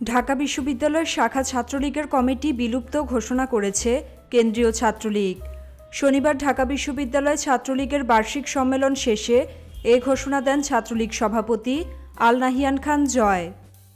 ঢাকা বিশ্ববিদ্যালয়ের শাখা ছাত্রলীগের কমিটি বিলুপ্ত ঘোষণা করেছে কেন্দ্রীয় ছাত্রলীগ। শনিবার ঢাকা বিশ্ববিদ্যালয় ছাত্রলীগের বার্ষিক সম্মেলন শেষে এ ঘোষণা দেন ছাত্রলীগ সভাপতি আল নাহিয়ান খান জয়।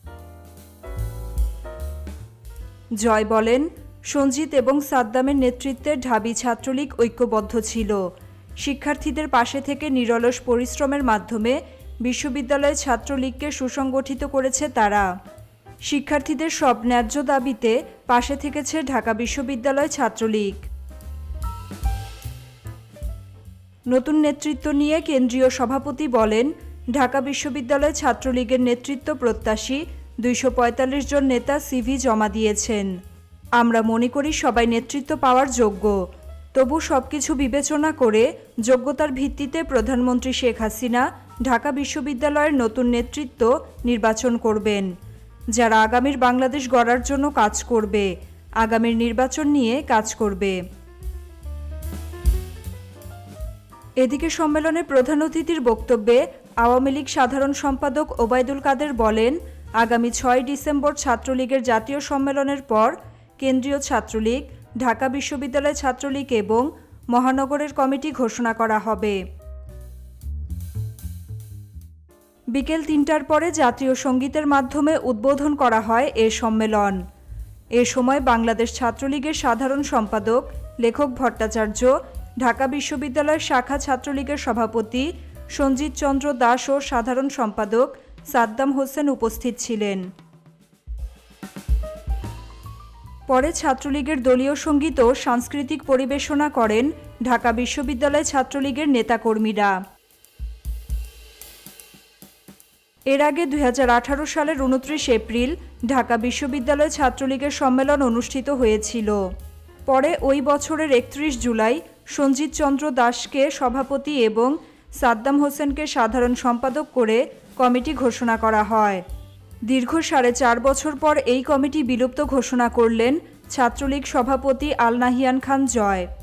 জয় বলেন, সঞ্জিত এবং সাদ্দামের নেতৃত্বে ঢাবি ছাত্রলীগ ঐক্যবদ্ধ ছিল। শিক্ষার্থীদের পাশে থেকে নিরলস পরিশ্রমের মাধ্যমে বিশ্ববিদ্যালয় ছাত্রলীগকে সুসংগঠিত করেছে তারা। শিক্ষার্থীদের সব ন্যায্য দাবিতে পাশে থেকেছে ঢাকা বিশ্ববিদ্যালয় ছাত্রলীগ। নতুন নেতৃত্ব নিয়ে কেন্দ্রীয় সভাপতি বলেন, ঢাকা বিশ্ববিদ্যালয় ছাত্রলীগের নেতৃত্ব প্রত্যাশী 245 জন নেতা সিভি জমা দিয়েছেন। আমরা মনে করি সবাই নেতৃত্ব পাওয়ার যোগ্য। তবু সবকিছু বিবেচনা করে যোগ্যতার ভিত্তিতে প্রধানমন্ত্রী শেখ হাসিনা ঢাকা বিশ্ববিদ্যালয়ের নতুন নেতৃত্ব নির্বাচন করবেন, যারা আগামীর বাংলাদেশ গড়ার জন্য কাজ করবে, আগামীর নির্বাচন নিয়ে কাজ করবে। এদিকে সম্মেলনে প্রধান অতিথির বক্তব্যে আওয়ামী লীগ সাধারণ সম্পাদক ওবায়দুল কাদের বলেন, আগামী 6 ডিসেম্বর ছাত্রলীগের জাতীয় সম্মেলনের পর কেন্দ্রীয় ছাত্রলীগ, ঢাকা বিশ্ববিদ্যালয় ছাত্রলীগ এবং মহানগরের কমিটি ঘোষণা করা হবে। বিকেল 3টার পরে জাতীয় সঙ্গীতের মাধ্যমে উদ্বোধন করা হয় এ সম্মেলন। এ সময় বাংলাদেশ ছাত্রলীগের সাধারণ সম্পাদক লেখক ভট্টাচার্য, ঢাকা বিশ্ববিদ্যালয় শাখা ছাত্রলীগের সভাপতি সঞ্জিত চন্দ্র দাস ও সাধারণ সম্পাদক সাদ্দাম হোসেন উপস্থিত ছিলেন। পরে ছাত্রলীগের দলীয় সঙ্গীত ও সাংস্কৃতিক পরিবেশনা করেন ঢাকা বিশ্ববিদ্যালয় ছাত্রলীগের নেতাকর্মীরা। এর আগে 2018 সালের 29 এপ্রিল ঢাকা বিশ্ববিদ্যালয় ছাত্রলীগের সম্মেলন অনুষ্ঠিত হয়েছিল। পরে ওই বছরের 31 জুলাই সঞ্জিত চন্দ্র দাসকে সভাপতি এবং সাদ্দাম হোসেনকে সাধারণ সম্পাদক করে কমিটি ঘোষণা করা হয়। দীর্ঘ 4.5 বছর পর এই কমিটি বিলুপ্ত ঘোষণা করলেন ছাত্রলীগ সভাপতি আল নাহিয়ান খান জয়।